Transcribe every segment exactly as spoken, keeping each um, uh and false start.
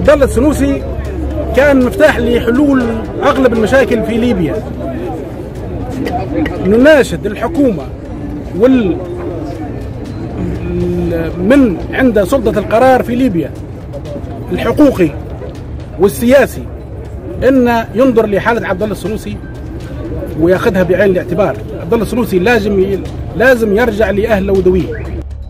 عبد الله السنوسي كان مفتاح لحلول اغلب المشاكل في ليبيا. نناشد الحكومه وال من عند سلطه القرار في ليبيا الحقوقي والسياسي ان ينظر لحاله عبد الله السنوسي وياخذها بعين الاعتبار. عبد الله السنوسي لازم لازم يرجع لاهله ودويه.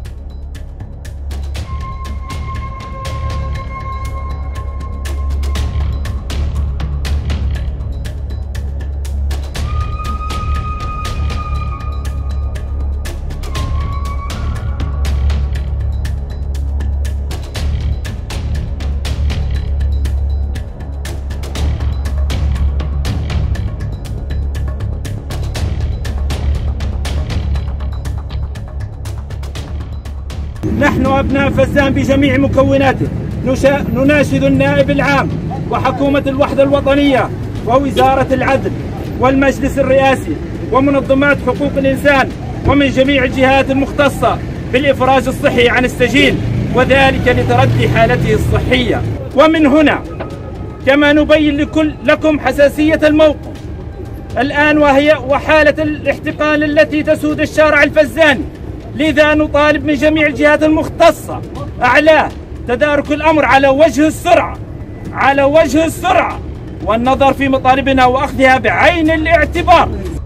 نحن أبناء فزان بجميع مكوناته نناشد النائب العام وحكومة الوحدة الوطنية ووزارة العدل والمجلس الرئاسي ومنظمات حقوق الإنسان ومن جميع الجهات المختصة بالإفراج الصحي عن السجين، وذلك لتردي حالته الصحية. ومن هنا كما نبين لكل لكم حساسية الموقف الآن وهي وحالة الاحتقان التي تسود الشارع الفزاني، لذا نطالب من جميع الجهات المختصة أعلاه تدارك الأمر على وجه السرعة على وجه السرعة والنظر في مطالبنا وأخذها بعين الاعتبار.